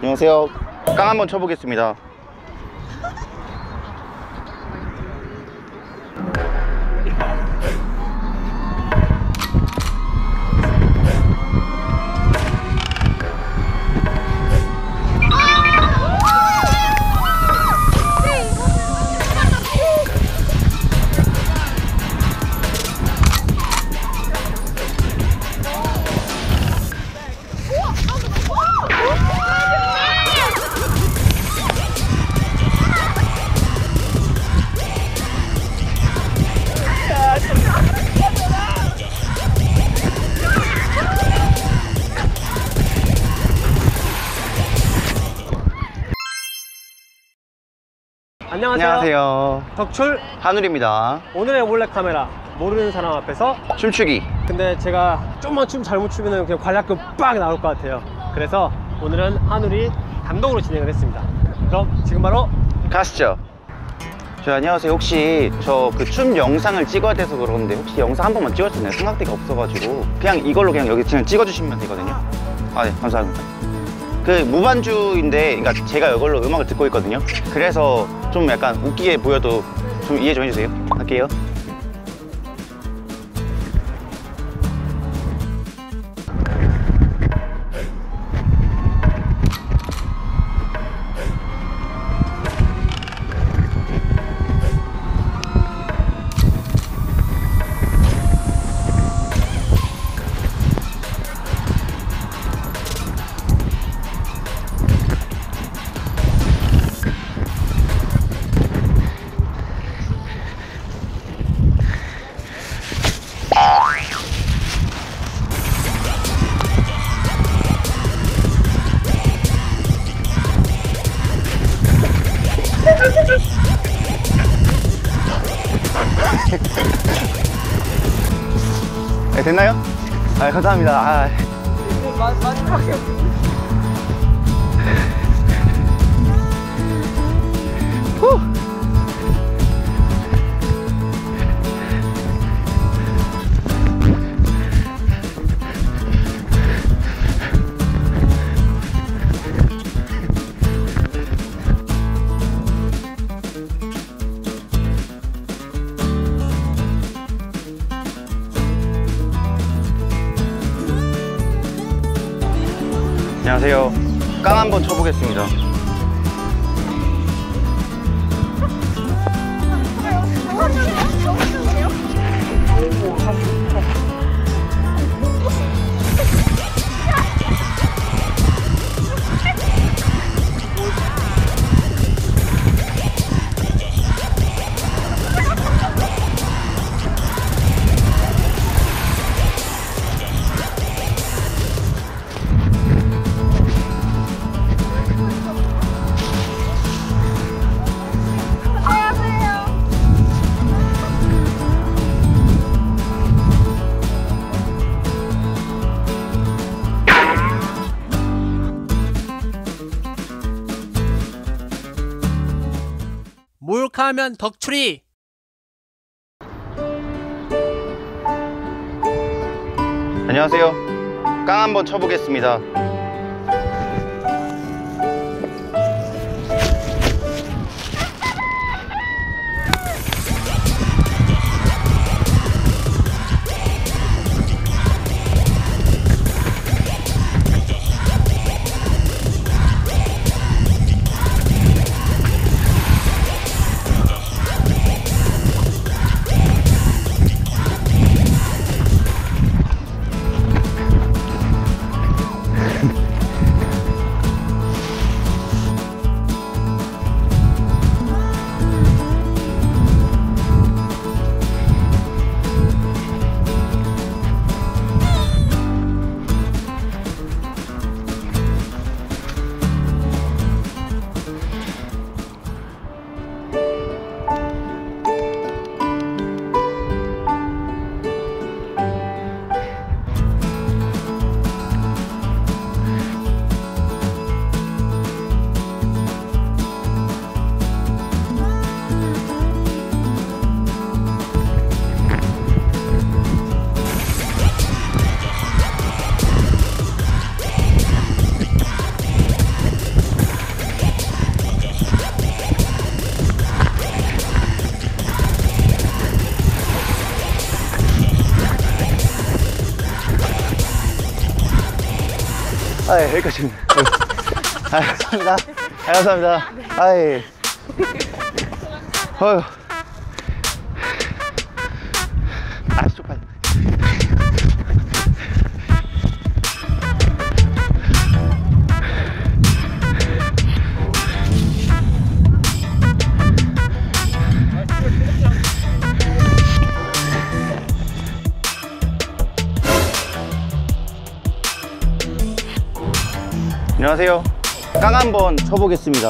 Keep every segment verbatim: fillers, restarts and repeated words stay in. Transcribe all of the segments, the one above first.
안녕하세요. 깡 한번 쳐보겠습니다. 안녕하세요. 안녕하세요. 덕출 한울입니다. 오늘의 몰래카메라 모르는 사람 앞에서 춤추기. 근데 제가 좀만 춤 잘못 추면 그냥 관략금 빡 나올 것 같아요. 그래서 오늘은 한울이 감독으로 진행을 했습니다. 그럼 지금 바로 가시죠. 저 안녕하세요. 혹시 저 그 춤 영상을 찍어야 돼서 그러는데 혹시 영상 한 번만 찍을 수 있나요? 삼각대가 없어가지고 그냥 이걸로 그냥 여기 그냥 찍어주시면 되거든요. 아, 네, 감사합니다. 그 무반주인데, 그러니까 제가 이걸로 음악을 듣고 있거든요. 그래서 좀 약간 웃기게 보여도 좀 이해 좀 해주세요. 할게요. 네, 됐나요? 아, 감사합니다. 아. 마지막에 후. 안녕하세요. 깡 한번 쳐보겠습니다. 몰카하면 덕출이. 안녕하세요. 깡 한번 쳐보겠습니다. 아, 예, 여기까지입니다. 아, 감사합니다. 아, 감사합니다. 아, 예. 어휴. 아, 쪽팔려. 안녕하세요. 깡 한번 쳐보겠습니다.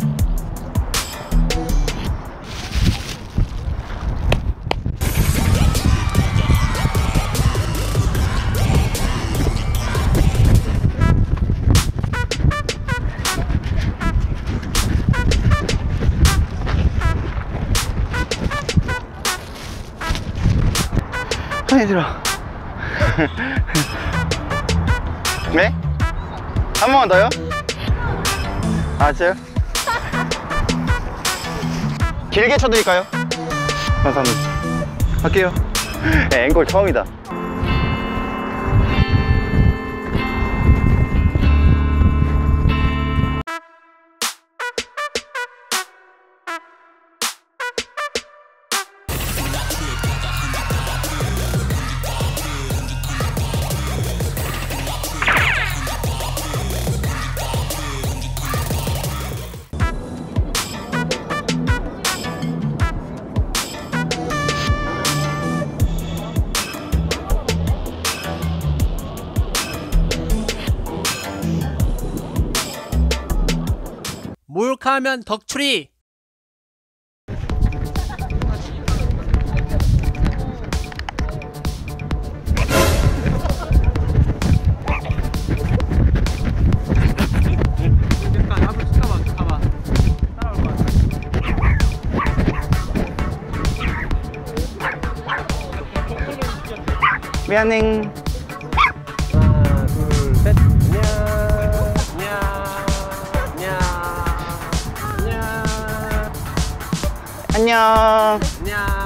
손이 들어. 네? 한 번만 더요? 아, 진짜요? 길게 쳐드릴까요? 감사합니다. 할게요. 네, 앵콜 처음이다. 몰카하면 덕출이. 잠깐 앞으로 쳐봐, 가봐. 따라올 거야. 미안해. 하나, 둘, 셋. 안녕. 안녕. 안녕. 안녕. 안녕.